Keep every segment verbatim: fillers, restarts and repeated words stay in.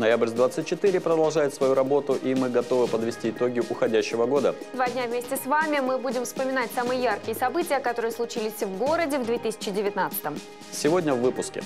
Ноябрьск двадцать четыре продолжает свою работу, и мы готовы подвести итоги уходящего года. Два дня вместе с вами мы будем вспоминать самые яркие события, которые случились в городе в две тысячи девятнадцатом. Сегодня в выпуске.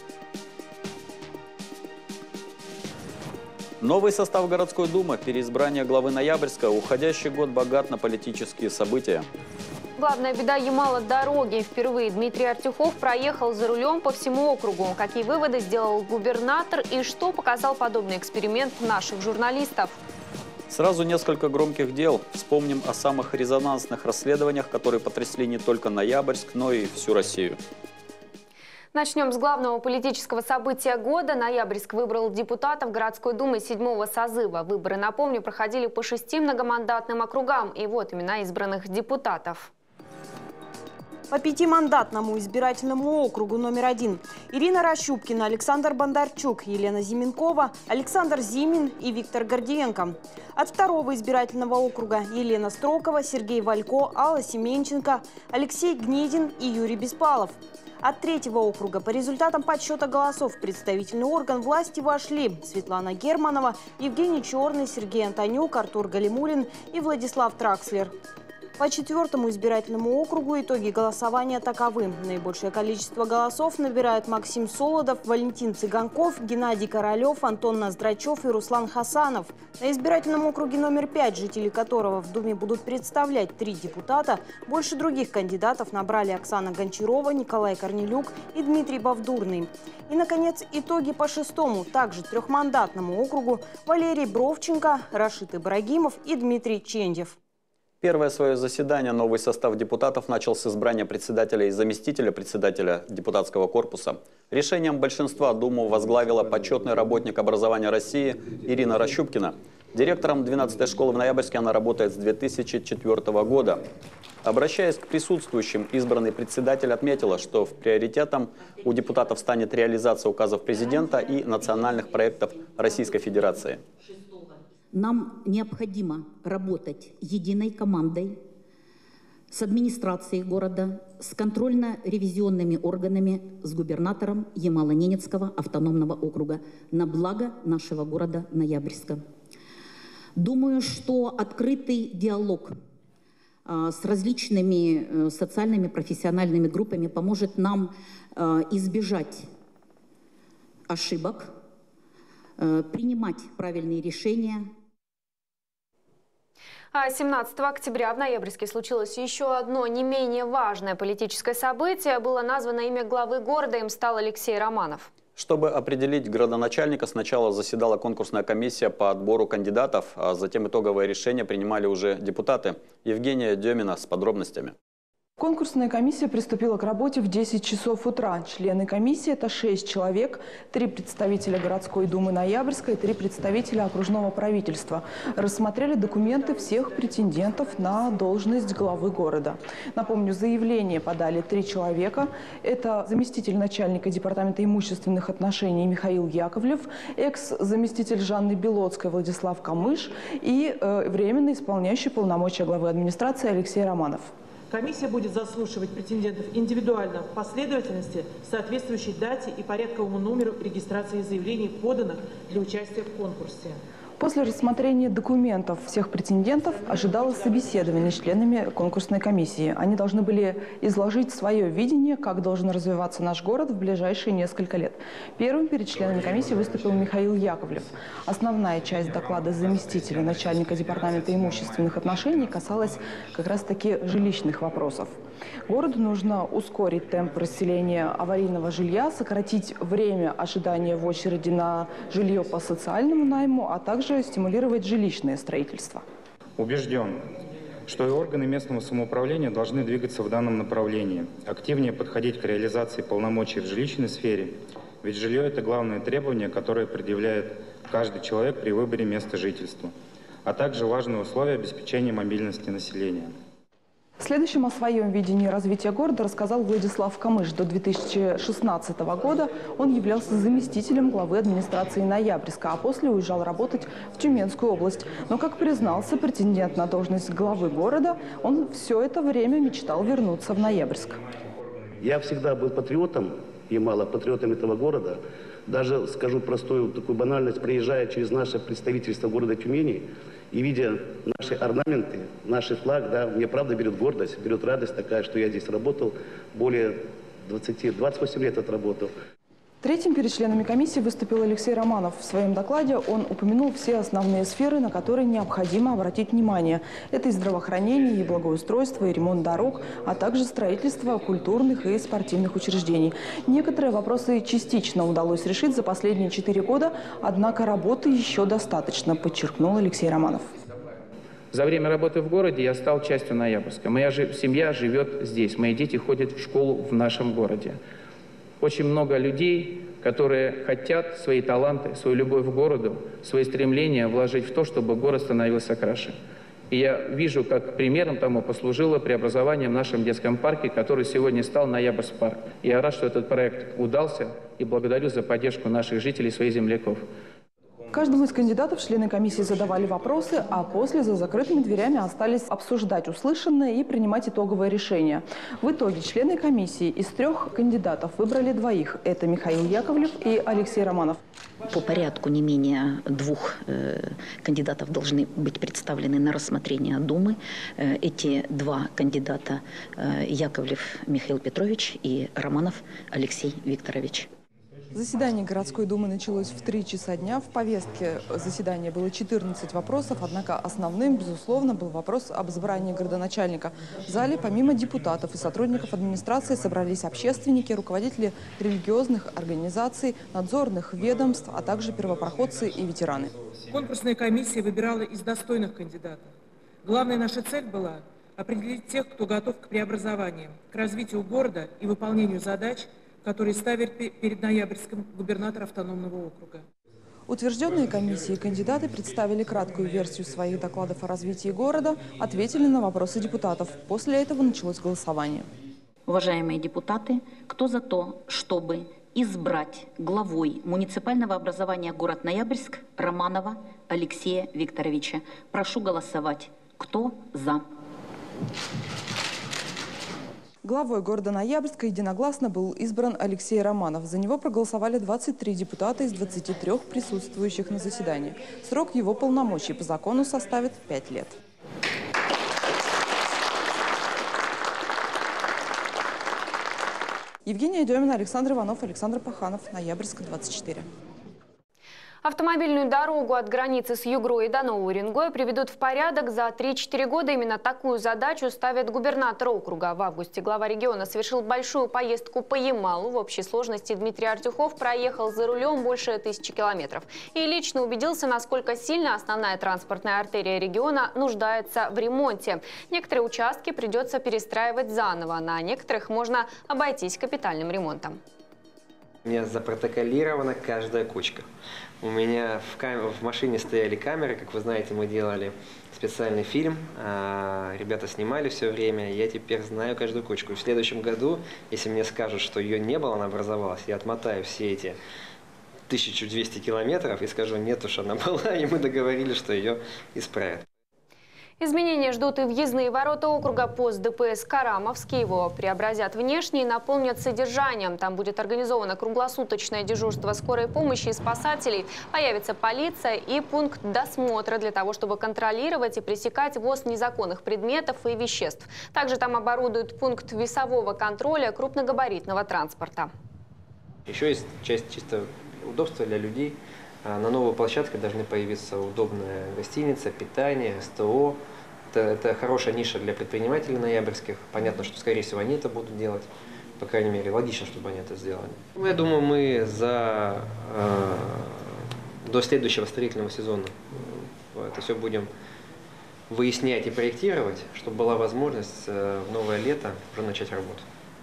Новый состав городской думы, переизбрание главы Ноябрьска, уходящий год богат на политические события. Главная беда Ямала – дороги. Впервые Дмитрий Артюхов проехал за рулем по всему округу. Какие выводы сделал губернатор и что показал подобный эксперимент наших журналистов? Сразу несколько громких дел. Вспомним о самых резонансных расследованиях, которые потрясли не только Ноябрьск, но и всю Россию. Начнем с главного политического события года. Ноябрьск выбрал депутатов городской думы седьмого созыва. Выборы, напомню, проходили по шести многомандатным округам. И вот имена избранных депутатов. По пятимандатному избирательному округу номер один Ирина Рощупкина, Александр Бондарчук, Елена Зименкова, Александр Зимин и Виктор Гордиенко. От второго избирательного округа Елена Строкова, Сергей Валько, Алла Семенченко, Алексей Гнедин и Юрий Беспалов. От третьего округа по результатам подсчета голосов в представительный орган власти вошли Светлана Германова, Евгений Черный, Сергей Антонюк, Артур Галимулин и Владислав Тракслер. По четвертому избирательному округу итоги голосования таковы. Наибольшее количество голосов набирают Максим Солодов, Валентин Цыганков, Геннадий Королев, Антон Ноздрачев и Руслан Хасанов. На избирательном округе номер пять, жители которого в Думе будут представлять три депутата, больше других кандидатов набрали Оксана Гончарова, Николай Корнелюк и Дмитрий Бавдурный. И, наконец, итоги по шестому, также трехмандатному округу Валерий Бровченко, Рашид Ибрагимов и Дмитрий Чендев. Первое свое заседание новый состав депутатов начал с избрания председателя и заместителя председателя депутатского корпуса. Решением большинства Думу возглавила почетный работник образования России Ирина Рощупкина. Директором двенадцатой школы в Ноябрьске она работает с две тысячи четвёртого года. Обращаясь к присутствующим, избранный председатель отметила, что в приоритетом у депутатов станет реализация указов президента и национальных проектов Российской Федерации. Нам необходимо работать единой командой с администрацией города, с контрольно-ревизионными органами, с губернатором Ямало-Ненецкого автономного округа на благо нашего города Ноябрьска. Думаю, что открытый диалог а, с различными а, социальными профессиональными группами поможет нам а, избежать ошибок, а, принимать правильные решения. семнадцатого октября в Ноябрьске случилось еще одно не менее важное политическое событие. Было названо имя главы города, им стал Алексей Романов. Чтобы определить градоначальника, сначала заседала конкурсная комиссия по отбору кандидатов, а затем итоговое решение принимали уже депутаты. Евгения Демина с подробностями. Конкурсная комиссия приступила к работе в десять часов утра. Члены комиссии – это шесть человек, три представителя городской думы Ноябрьска и три представителя окружного правительства. Рассмотрели документы всех претендентов на должность главы города. Напомню, заявление подали три человека. Это заместитель начальника департамента имущественных отношений Михаил Яковлев, экс-заместитель Жанны Белоцкой Владислав Камыш и э, временно исполняющий полномочия главы администрации Алексей Романов. Комиссия будет заслушивать претендентов индивидуально в последовательности, соответствующей дате и порядковому номеру регистрации заявлений, поданных для участия в конкурсе. После рассмотрения документов всех претендентов ожидалось собеседование с членами конкурсной комиссии. Они должны были изложить свое видение, как должен развиваться наш город в ближайшие несколько лет. Первым перед членами комиссии выступил Михаил Яковлев. Основная часть доклада заместителя начальника департамента имущественных отношений касалась как раз-таки жилищных вопросов. Городу нужно ускорить темп расселения аварийного жилья, сократить время ожидания в очереди на жилье по социальному найму, а также стимулировать жилищное строительство. Убежден, что и органы местного самоуправления должны двигаться в данном направлении, активнее подходить к реализации полномочий в жилищной сфере, ведь жилье – это главное требование, которое предъявляет каждый человек при выборе места жительства, а также важное условие обеспечения мобильности населения. Следующим о своем видении развития города рассказал Владислав Камыш. До две тысячи шестнадцатого года он являлся заместителем главы администрации Ноябрьска, а после уезжал работать в Тюменскую область. Но, как признался претендент на должность главы города, он все это время мечтал вернуться в Ноябрьск. Я всегда был патриотом, и мало патриотом этого города, Даже скажу простую такую банальность, приезжая через наше представительство города Тюмени и видя наши орнаменты, наш флаг, да, мне правда берет гордость, берет радость такая, что я здесь работал более двадцати, двадцати восьми лет отработал. Третьим перед членами комиссии выступил Алексей Романов. В своем докладе он упомянул все основные сферы, на которые необходимо обратить внимание. Это и здравоохранение, и благоустройство, и ремонт дорог, а также строительство культурных и спортивных учреждений. Некоторые вопросы частично удалось решить за последние четыре года, однако работы еще достаточно, подчеркнул Алексей Романов. За время работы в городе я стал частью Ноябрьска. Моя семья живет здесь, мои дети ходят в школу в нашем городе. Очень много людей, которые хотят свои таланты, свою любовь к городу, свои стремления вложить в то, чтобы город становился краше. И я вижу, как примером тому послужило преобразование в нашем детском парке, который сегодня стал Ноябрьск парк. Я рад, что этот проект удался, и благодарю за поддержку наших жителей, своих земляков. Каждому из кандидатов члены комиссии задавали вопросы, а после за закрытыми дверями остались обсуждать услышанное и принимать итоговое решение. В итоге члены комиссии из трех кандидатов выбрали двоих. Это Михаил Яковлев и Алексей Романов. По порядку не менее двух э, кандидатов должны быть представлены на рассмотрение Думы. Э, эти два кандидата э, Яковлев Михаил Петрович и Романов Алексей Викторович. Заседание городской думы началось в три часа дня. В повестке заседания было четырнадцать вопросов, однако основным, безусловно, был вопрос об избрании городоначальника. В зале помимо депутатов и сотрудников администрации собрались общественники, руководители религиозных организаций, надзорных ведомств, а также первопроходцы и ветераны. Конкурсная комиссия выбирала из достойных кандидатов. Главная наша цель была определить тех, кто готов к преобразованиям, к развитию города и выполнению задач, которые ставит перед Ноябрьском губернатор автономного округа. Утвержденные комиссией кандидаты представили краткую версию своих докладов о развитии города, ответили на вопросы депутатов. После этого началось голосование. Уважаемые депутаты, кто за то, чтобы избрать главой муниципального образования город Ноябрьск Романова Алексея Викторовича? Прошу голосовать. Кто за? Главой города Ноябрьска единогласно был избран Алексей Романов. За него проголосовали двадцать три депутата из двадцати трёх присутствующих на заседании. Срок его полномочий по закону составит пять лет. Евгения Демина, Александр Иванов, Александр Паханов. Ноябрьск, двадцать четыре. Автомобильную дорогу от границы с Югрой до Нового Уренгоя приведут в порядок за три-четыре года. Именно такую задачу ставит губернатор округа. В августе глава региона совершил большую поездку по Ямалу. В общей сложности Дмитрий Артюхов проехал за рулем больше тысячи километров. И лично убедился, насколько сильно основная транспортная артерия региона нуждается в ремонте. Некоторые участки придется перестраивать заново. На некоторых можно обойтись капитальным ремонтом. У меня запротоколирована каждая кучка. У меня в, кам... в машине стояли камеры, как вы знаете, мы делали специальный фильм, а, ребята снимали все время, я теперь знаю каждую кучку. И в следующем году, если мне скажут, что ее не было, она образовалась, я отмотаю все эти тысячу двести километров и скажу, нет уж, она была, и мы договорились, что ее исправят. Изменения ждут и въездные ворота округа. Пост ДПС Карамовский. Его преобразят внешне и наполнят содержанием. Там будет организовано круглосуточное дежурство скорой помощи и спасателей. Появится полиция и пункт досмотра для того, чтобы контролировать и пресекать ввоз незаконных предметов и веществ. Также там оборудуют пункт весового контроля крупногабаритного транспорта. Еще есть часть чисто удобства для людей. На новой площадке должны появиться удобная гостиница, питание, СТО. Это, это хорошая ниша для предпринимателей ноябрьских. Понятно, что, скорее всего, они это будут делать. По крайней мере, логично, чтобы они это сделали. Я думаю, мы за, э, до следующего строительного сезона это все будем выяснять и проектировать, чтобы была возможность э, в новое лето уже начать работу.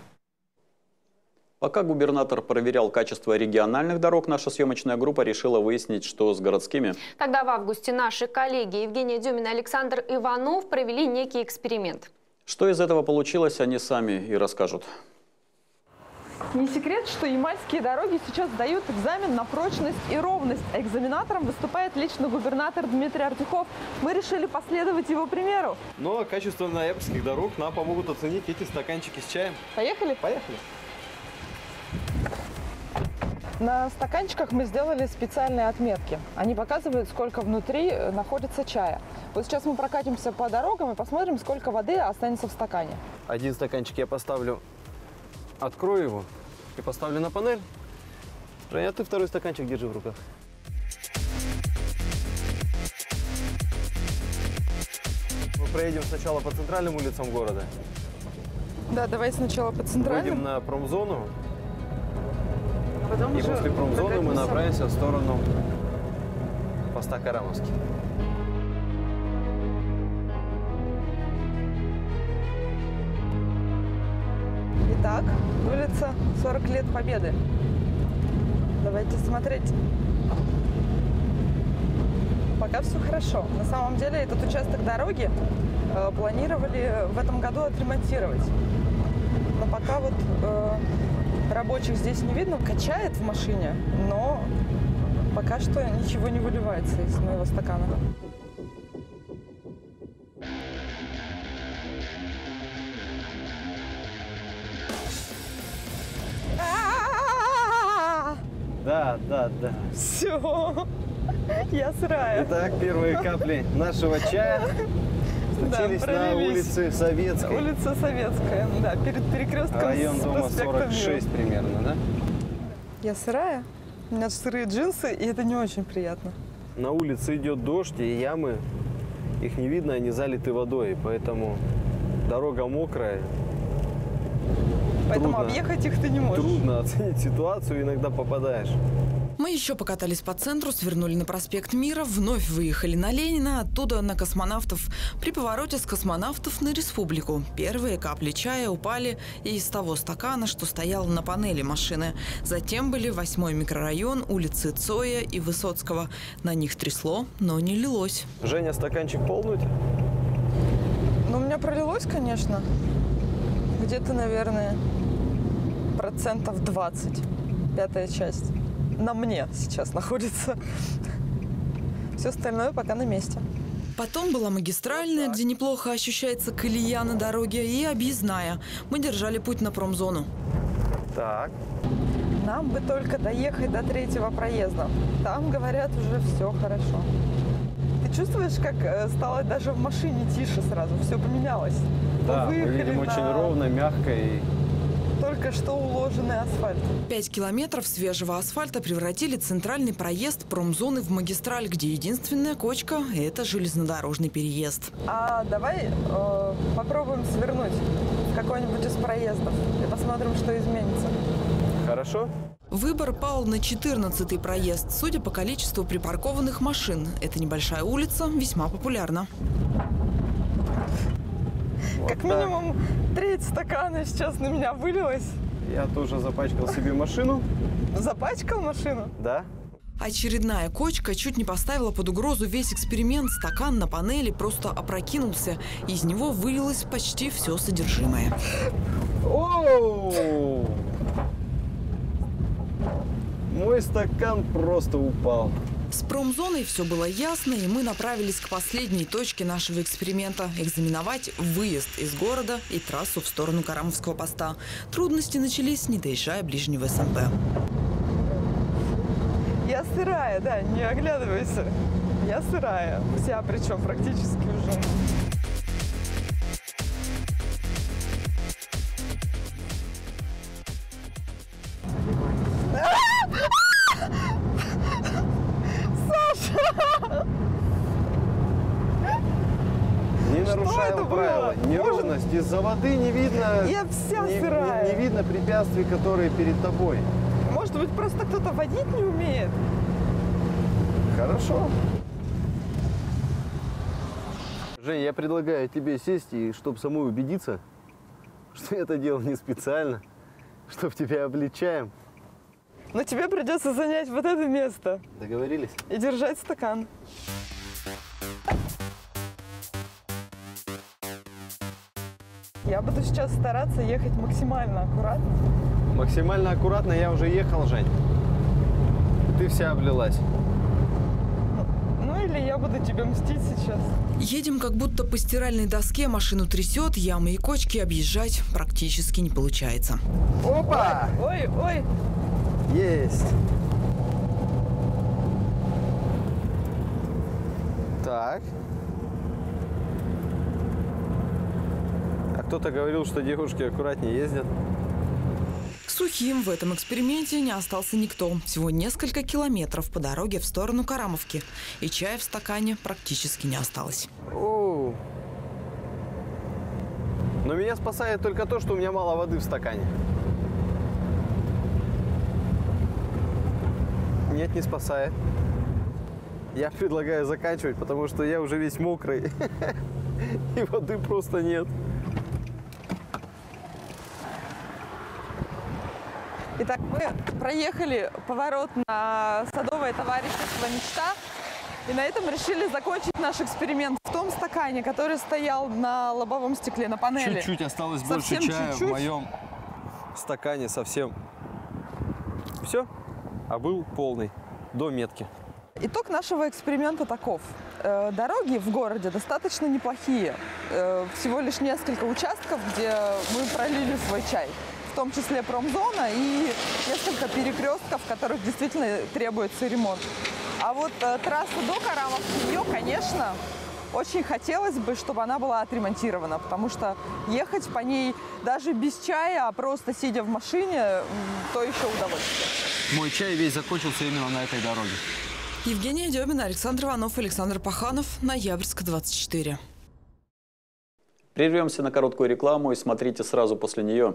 Пока губернатор проверял качество региональных дорог, наша съемочная группа решила выяснить, что с городскими. Тогда в августе наши коллеги Евгения Демина и Александр Иванов провели некий эксперимент. Что из этого получилось, они сами и расскажут. Не секрет, что ямальские дороги сейчас дают экзамен на прочность и ровность. А экзаменатором выступает лично губернатор Дмитрий Артюхов. Мы решили последовать его примеру. Но качество ноябрьских дорог нам помогут оценить эти стаканчики с чаем. Поехали? Поехали. На стаканчиках мы сделали специальные отметки. Они показывают, сколько внутри находится чая. Вот сейчас мы прокатимся по дорогам и посмотрим, сколько воды останется в стакане. Один стаканчик я поставлю, открою его и поставлю на панель. Женя, а ты второй стаканчик держи в руках. Мы проедем сначала по центральным улицам города. Да, давай сначала по центральным. Выйдем на промзону. Потом и уже после промзоны мы прокатимся. направимся в сторону поста Карамовский. Итак, улица сорок лет Победы. Давайте смотреть. Пока все хорошо. На самом деле этот участок дороги э, планировали в этом году отремонтировать. Но пока вот э, рабочих здесь не видно. Качает в машине, но пока что ничего не выливается из моего стакана. Да, да, да. Все, я сырая. Итак, первые капли нашего чая случились Да, на пролились. улице Советской. Улица Советская, да, перед перекрестком Район с дома проспектом сорок Мира. шесть примерно, да? Я сырая, у меня сырые джинсы, и это не очень приятно. На улице идет дождь, и ямы, их не видно, они залиты водой, поэтому дорога мокрая. Поэтому Трудно. объехать их ты не можешь. Трудно оценить ситуацию, иногда попадаешь. Мы еще покатались по центру, свернули на проспект Мира, вновь выехали на Ленина, оттуда на Космонавтов. При повороте с Космонавтов на Республику. Первые капли чая упали и из того стакана, что стоял на панели машины. Затем были восьмой микрорайон, улицы Цоя и Высоцкого. На них трясло, но не лилось. Женя, стаканчик полный? Ну, у меня пролилось, конечно. Где-то, наверное, процентов двадцать. Пятая часть. На мне сейчас находится. Все остальное пока на месте. Потом была магистральная, где неплохо ощущается колея на дороге, и объездная. Мы держали путь на промзону. Так. Нам бы только доехать до третьего проезда. Там, говорят, уже все хорошо. Ты чувствуешь, как э, стало даже в машине тише сразу? Все поменялось. Да, мы выехали едем на очень ровно, мягко и... только что уложенный асфальт. Пять километров свежего асфальта превратили центральный проезд промзоны в магистраль, где единственная кочка – это железнодорожный переезд. А давай э, попробуем свернуть в какой-нибудь из проездов и посмотрим, что изменится. Хорошо? Выбор пал на четырнадцатый проезд, судя по количеству припаркованных машин. Эта небольшая улица весьма популярна. Вот как минимум так. Треть стакана сейчас на меня вылилась. Я тоже запачкал себе машину. Запачкал машину? Да. Очередная кочка чуть не поставила под угрозу весь эксперимент. Стакан на панели просто опрокинулся. Из него вылилось почти все содержимое. Оу! Мой стакан просто упал. С промзоной все было ясно, и мы направились к последней точке нашего эксперимента – экзаменовать выезд из города и трассу в сторону Карамовского поста. Трудности начались, не доезжая ближнего эс эм пэ. Я сырая, да, не оглядывайся. Я сырая. Вся причем практически уже. Не нарушаем правила. Неровность. Из-за воды не видно. Я вся не, сырая. Не, не видно препятствий, которые перед тобой. Может быть, просто кто-то водить не умеет? Хорошо. Жень, я предлагаю тебе сесть, и чтобы самой убедиться, что я это делал не специально, чтобы тебя обличаем. Но тебе придется занять вот это место. Договорились? И держать стакан. Я буду сейчас стараться ехать максимально аккуратно. Максимально аккуратно я уже ехал, Жень. Ты вся облилась. Ну или я буду тебе мстить сейчас. Едем как будто по стиральной доске, машину трясет, ямы и кочки объезжать практически не получается. Опа! Ой, ой, ой. Есть. Так. А кто-то говорил, что девушки аккуратнее ездят. Сухим в этом эксперименте не остался никто. Всего несколько километров по дороге в сторону Карамовки. И чая в стакане практически не осталось. О. Но меня спасает только то, что у меня мало воды в стакане. Нет, не спасает. Я предлагаю заканчивать, потому что я уже весь мокрый. И воды просто нет. Итак, мы проехали поворот на Садовое товарищество «Мечта». И на этом решили закончить наш эксперимент в том стакане, который стоял на лобовом стекле, на панели. Чуть-чуть осталось Совсем больше чая чуть-чуть. в моем стакане совсем. Все, а был полный до метки. Итог нашего эксперимента таков. Э, Дороги в городе достаточно неплохие. Э, Всего лишь несколько участков, где мы пролили свой чай. В том числе промзона и несколько перекрестков, в которых действительно требуется ремонт. А вот э, трасса до Карамовки, ее, конечно, очень хотелось бы, чтобы она была отремонтирована, потому что ехать по ней даже без чая, а просто сидя в машине, м, то еще удовольствие. Мой чай весь закончился именно на этой дороге. Евгения Демина, Александр Иванов, Александр Паханов. Ноябрьск, двадцать четыре. Прервемся на короткую рекламу и смотрите сразу после нее.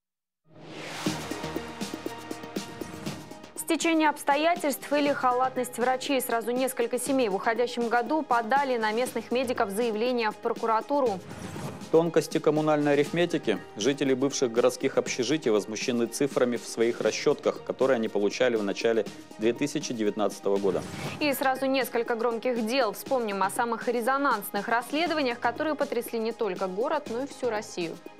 Стечение обстоятельств или халатность врачей. Сразу несколько семей в уходящем году подали на местных медиков заявление в прокуратуру. Тонкости коммунальной арифметики. Жители бывших городских общежитий возмущены цифрами в своих расчетках, которые они получали в начале две тысячи девятнадцатого года. И сразу несколько громких дел. Вспомним о самых резонансных расследованиях, которые потрясли не только город, но и всю Россию.